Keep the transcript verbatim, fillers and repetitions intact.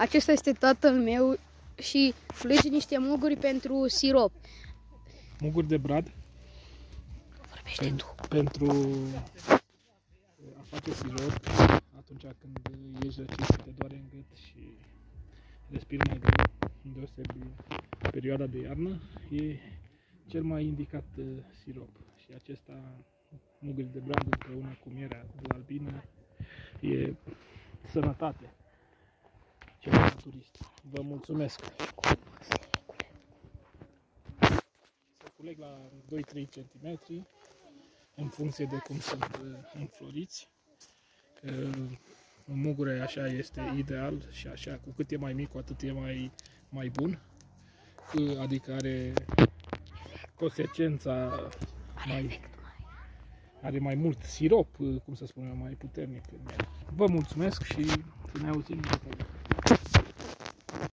acesta este tatăl meu și fulege niște muguri pentru sirop. Muguri de brad. Vorbește Pen, tu. Pentru a face sirop atunci când ești răcit, te doare în gât și respiri mai greu, îndeosebi perioada de iarnă, e cel mai indicat uh, sirop. Și acesta, muguri de brad împreună cu mierea de la albină, e sănătate. Ceva naturist. Vă mulțumesc! Se culeg la doi trei centimetri în funcție de cum sunt uh, înfloriți. Uh, un mugure așa este ideal și așa, cu cât e mai mic, cu atât e mai, mai bun. Adică are consecința mai, are mai mult sirop, cum să spunem, mai puternic. Vă mulțumesc și ne auzim.